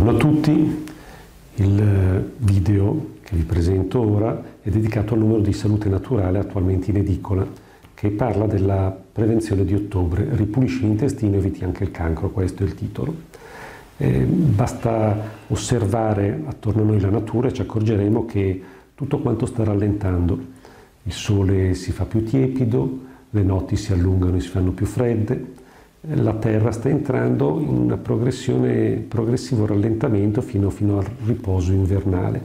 Buongiorno a tutti, il video che vi presento ora è dedicato al numero di Salute Naturale attualmente in edicola, che parla della prevenzione di ottobre, ripulisci l'intestino e eviti anche il cancro, questo è il titolo. Basta osservare attorno a noi la natura e ci accorgeremo che tutto quanto sta rallentando. Il sole si fa più tiepido, le notti si allungano e si fanno più fredde, la Terra sta entrando in un progressivo rallentamento fino al riposo invernale.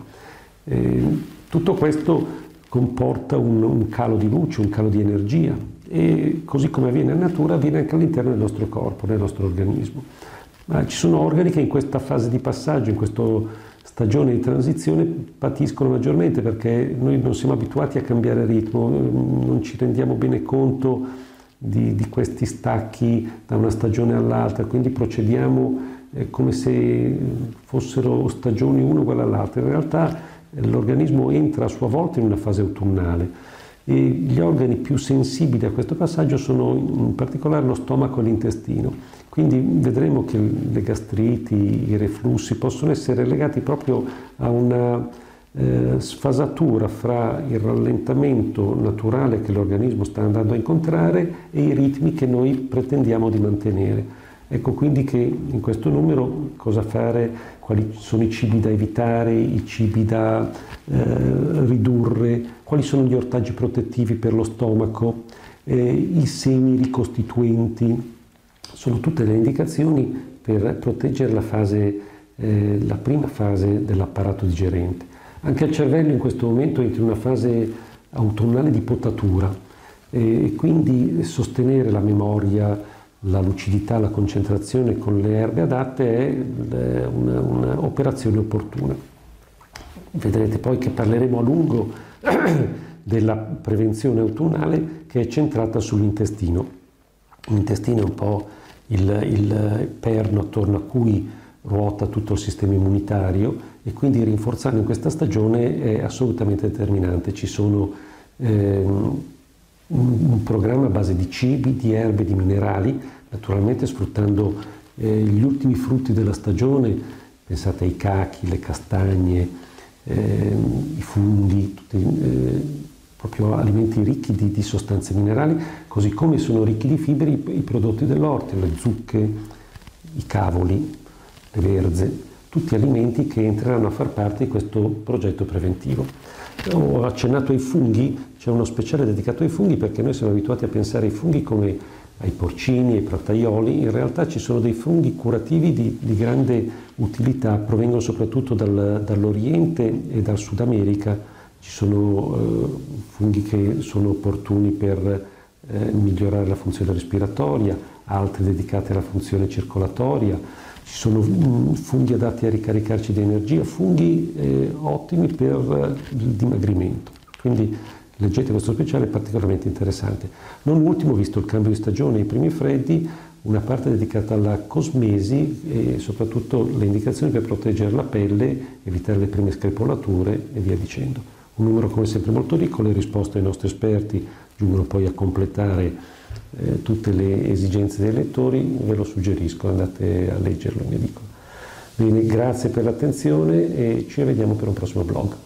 Tutto questo comporta un calo di luce, un calo di energia e così come avviene in natura avviene anche all'interno del nostro corpo, del nostro organismo. Ma ci sono organi che in questa fase di passaggio, in questa stagione di transizione patiscono maggiormente perché noi non siamo abituati a cambiare ritmo, non ci rendiamo bene conto di questi stacchi da una stagione all'altra, quindi procediamo come se fossero stagioni una uguale all'altra. In realtà l'organismo entra a sua volta in una fase autunnale e gli organi più sensibili a questo passaggio sono in particolare lo stomaco e l'intestino. Quindi vedremo che le gastriti, i reflussi possono essere legati proprio a una sfasatura fra il rallentamento naturale che l'organismo sta andando a incontrare e i ritmi che noi pretendiamo di mantenere. Ecco quindi che in questo numero cosa fare, quali sono i cibi da evitare, i cibi da ridurre, quali sono gli ortaggi protettivi per lo stomaco, i semi ricostituenti, sono tutte le indicazioni per proteggere la prima fase dell'apparato digerente. Anche il cervello in questo momento entra in una fase autunnale di potatura e quindi sostenere la memoria, la lucidità, la concentrazione con le erbe adatte è un'operazione opportuna. Vedrete poi che parleremo a lungo della prevenzione autunnale che è centrata sull'intestino. L'intestino è un po' il perno attorno a cui ruota tutto il sistema immunitario e quindi rinforzarlo in questa stagione è assolutamente determinante. Ci sono un programma a base di cibi, di erbe, di minerali, naturalmente sfruttando gli ultimi frutti della stagione, pensate ai cachi, le castagne, i funghi, tutti proprio alimenti ricchi di sostanze minerali, così come sono ricchi di fibre i prodotti dell'orto, le zucche, i cavoli, le verze, tutti alimenti che entreranno a far parte di questo progetto preventivo. Ho accennato ai funghi, c'è uno speciale dedicato ai funghi perché noi siamo abituati a pensare ai funghi come ai porcini, ai prattaioli, in realtà ci sono dei funghi curativi di grande utilità, provengono soprattutto dall'Oriente e dal Sud America, ci sono funghi che sono opportuni per migliorare la funzione respiratoria, altri dedicati alla funzione circolatoria. Ci sono funghi adatti a ricaricarci di energia, funghi ottimi per il dimagrimento. Quindi leggete questo speciale, è particolarmente interessante. Non ultimo, visto il cambio di stagione e i primi freddi, una parte dedicata alla cosmesi e soprattutto le indicazioni per proteggere la pelle, evitare le prime screpolature e via dicendo. Un numero come sempre molto ricco, le risposte dei nostri esperti giungono poi a completare tutte le esigenze dei lettori, ve lo suggerisco, andate a leggerlo in edicola. Bene, grazie per l'attenzione e ci vediamo per un prossimo blog.